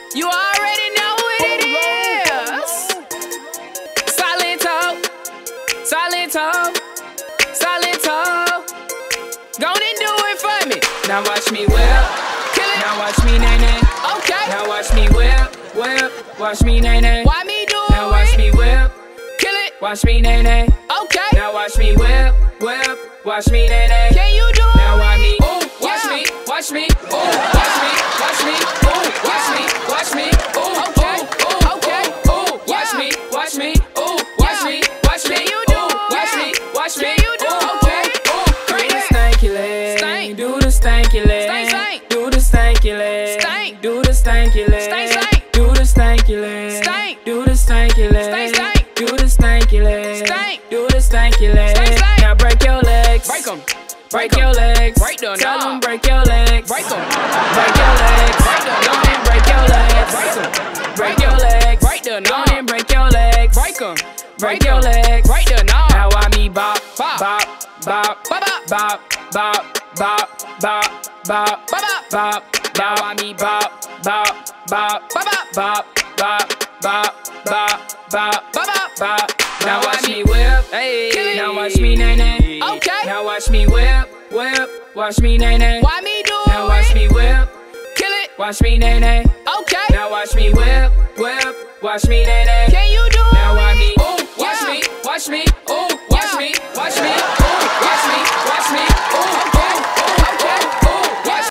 You already know what it is. Silento, Silento, Silento. Go on and do it for me. Now watch me whip. Kill it. Now watch me nay-nay. Okay. Now watch me whip, whip. Watch me nay-nay. Why me do it? Now watch me whip. Kill it. Watch me nay-nay. Okay. Now watch me whip, whip. Watch me nay-nay. Can you do it? Now watch me. Ooh, watch me, watch me. Ooh, watch me, watch me. Ooh, watch me, watch me. Ooh, okay, ooh, okay. Ooh, watch me, watch me. Ooh, watch me, watch me. Can you do it? Watch me, watch me. Can you do it? Okay. Do the stanky leg. Stank. Do the stanky leg. Stank, stank. Do the stanky leg. Stank. Do the stanky leg. Stank, stank. Do the stanky leg. Stank. Do the stanky leg. Stank, stank. Do the stanky leg. Stank. Do the stanky leg. Stank, stank. Now break your legs. Break them. Break your legs. Break them. Tell them break your legs. Break them. Break your legs. Break them. Go and break your legs. Break them. Break your legs. Break them. Go and break your legs. Break them. Break your legs. Break them. Now I me bop, bop, bop, bop, bop, bop, bop, bop, bop, bop, bop, bop. Now I me bop, bop, bop, bop, bop, bop, bop, bop, bop, bop, bop. Now watch me whip, hey. Now watch me nay-nay. Okay. Now watch me whip, whip. Watch me nay-nay. Why me do it? Now watch me whip. Kill it. Watch me nay-nay. Okay. Now watch me whip, whip. Watch me nay-nay. Can you do it? Now watch me. Ooh, watch me, watch me.